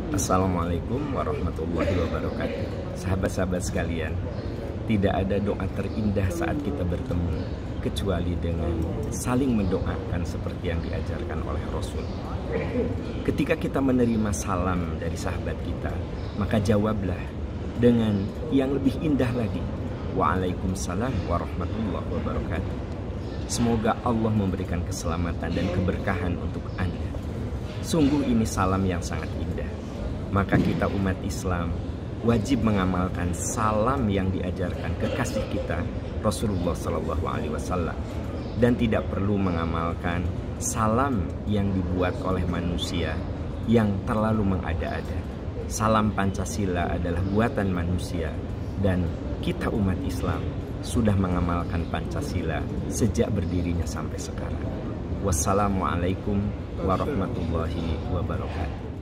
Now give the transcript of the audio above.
Assalamualaikum warahmatullahi wabarakatuh. Sahabat-sahabat sekalian, tidak ada doa terindah saat kita bertemu kecuali dengan saling mendoakan seperti yang diajarkan oleh Rasul. Ketika kita menerima salam dari sahabat kita, maka jawablah dengan yang lebih indah lagi. Waalaikumsalam warahmatullahi wabarakatuh. Semoga Allah memberikan keselamatan dan keberkahan untuk Anda. Sungguh ini salam yang sangat indah. Maka kita umat Islam wajib mengamalkan salam yang diajarkan kekasih kita Rasulullah SAW, dan tidak perlu mengamalkan salam yang dibuat oleh manusia yang terlalu mengada-ada. Salam Pancasila adalah buatan manusia, dan kita umat Islam sudah mengamalkan Pancasila sejak berdirinya sampai sekarang. Wassalamualaikum warahmatullahi wabarakatuh.